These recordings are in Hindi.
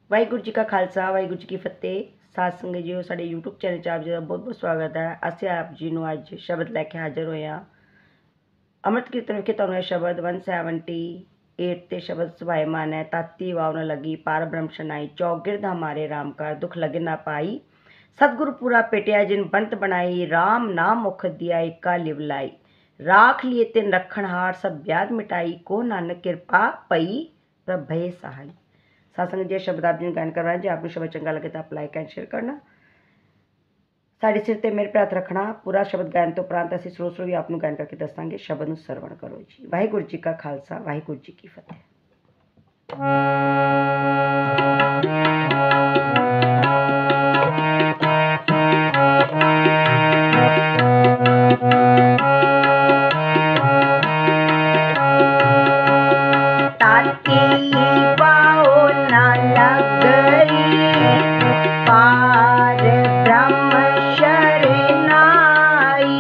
ਵਾਹਿਗੁਰੂ ਜੀ ਕਾ ਖਾਲਸਾ ਵਾਹਿਗੁਰੂ ਜੀ ਕੀ ਫਤਿਹ। ਸਾਧ ਸੰਗਤ ਜੀਓ, ਸਾਡੇ YouTube ਚੈਨਲ 'ਚ ਆਪ ਜੀ ਦਾ ਬਹੁਤ ਬਹੁਤ ਸਵਾਗਤ ਹੈ। ਅਸੀਂ ਆਪ ਜੀ ਨੂੰ ਅੱਜ ਸ਼ਬਦ ਲੈ ਕੇ ਹਾਜ਼ਰ ਹੋਏ ਹਾਂ। ਅੰਮ੍ਰਿਤ ਕੀਰਤਨ ਵਿਖੇ ਤੁਹਾਨੂੰ ਇਹ ਸ਼ਬਦ 178 ਤੇ ਸ਼ਬਦ ਸੁਭਾਇਮਾਨ ਹੈ। ਤਾਤੀ ਵਾਵ ਨ ਲੱਗੀ ਪਾਰ ਬ੍ਰਹਮ ਸ਼ਨਾਈ, ਚੌਗਿਰਦ ਹਮਾਰੇ ਰਾਮ ਕਰ ਦੁਖ ਲਗੇ ਨਾ ਪਾਈ। सतगुरु पूरा पेटिया जिन बनत बनाई, राम नाम मुख दिया एका लिवलाई। राख लिए तिन रखण हार, सब व्याध मिटाई, को नानक किरपा पई प्रभ भय सहाई। सत्संग जी शब्द आप जी गायन करवाना। जे आपको शब्द चंगा लगे तो आप लाइक एंड शेयर करना। साढ़े सिर ते मेरे पर हथ रखना। पूरा शब्द गायन तो उपरांत असीं स्लो स्लो भी आपनूं गायन करके दसांगे। शब्द नूं सरवण करो जी। वाहिगुरू जी का खालसा वाहिगुरू जी की फतेह। पार ब्रह्म शरनाई,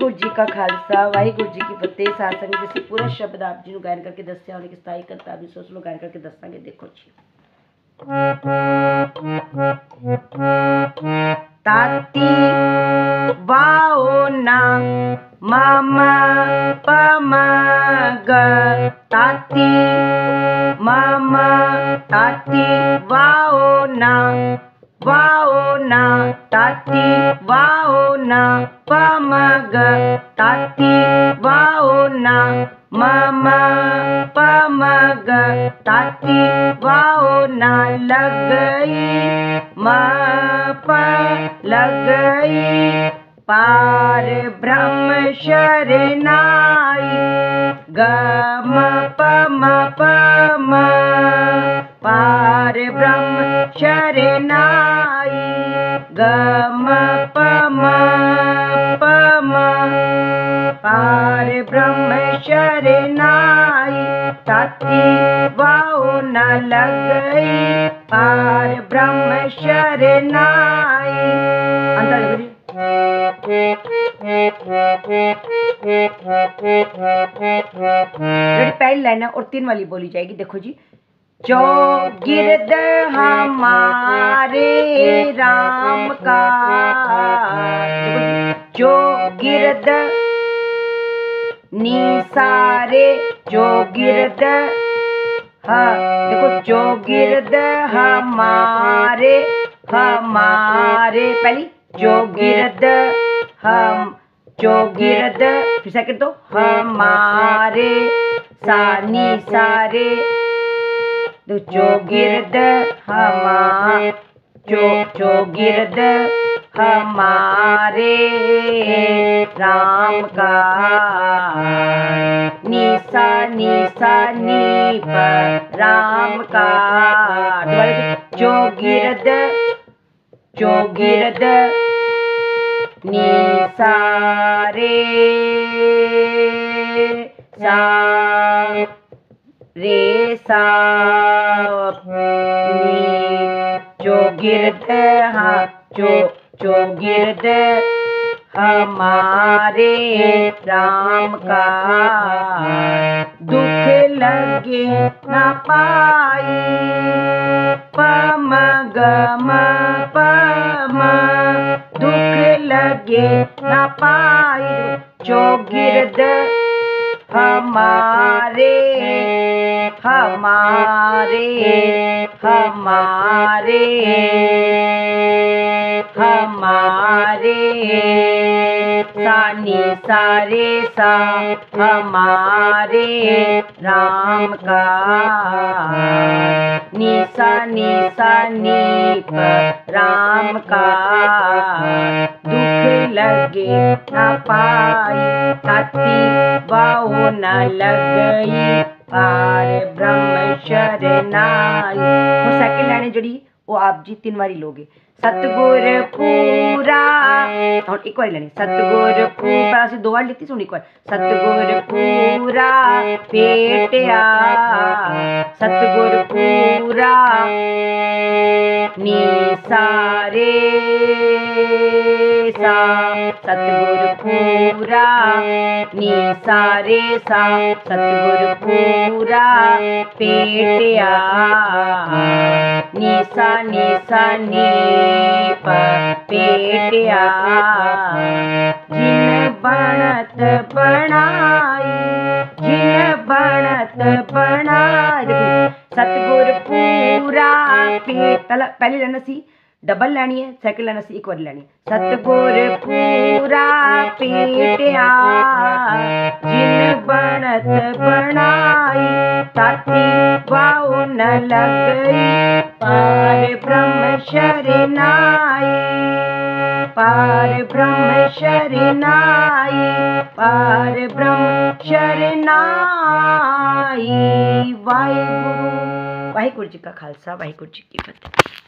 वाहिगुरू जी का खालसा वाहिगुरू जी की फतेह। सत्संग जिस पूरा शब्द आप जी गायन करके दसिया उन्हें किस करता भी सोच लो गायन करके दसांगे। देखो जी ताती वाओ ना मामा पमा ग ताती मामा ताती वाओ ना ताती वाओ ना पमा ग ताती वाओ ना मामा पमा ग ताती वाओ ना लग गई लग गई पार ब्रह्म शरनाई गम पम पार ब्रह्म शरनाई गम पम पार ब्रह्म शरनाई ताती वाओ न लग गई पार ब्रह्म शरनाई। पहली लाइन है और 3 वाली बोली जाएगी। देखो जी जो गिरद हमारे राम का जो गिरद निसारे जो गिरद देखो जो गिरद हमारे पहली जो गिरद हम जो गिरद फिर सेकंड तो हमारे सानी सारे जो गिरद हमारे जो गिरद हमारे राम का निशा निशा नी पर राम का जो गिरद निसारे सा रे सा जो गिरद जो गिरद हमारे राम का दुख लगे न पाई पम गम पम दुख लगे न पाई जो गिरद हमारे सानी सारे सा हमारे राम का निशा निशा नी पर राम का दुख लगे न पाई ताती वाओ न लग गई पार ब्रह्म शरनाई। और सेकंड लाइन जड़ी वो आप जी 3 बारी लोगे सतगुर पूरा और एक बार लेनी सतगुर पूरा से 2 बार लेती सुन एक बार सतगुर पूरा पेटिया सतगुर पूरा निसारे सा सतगुर पूरा निसारे सा सतगुर पूरा पेटिया निशा निशा नी पेटिया जिन बनत बनाई सतगुर पूरा पहली लाइन सी डबल लैनी है सेकंड लाइन सी एक बार लैनी सतगुर पूरा पेटिया जिन बनत बनाई ताती वाओ न लग गई पार ब्रह्म शरनाई पार ब्रह्म शरनाई पार ब्रह्म शरनाई। वाहिगुरु जी का खालसा वाहिगुरु जी की फतेह।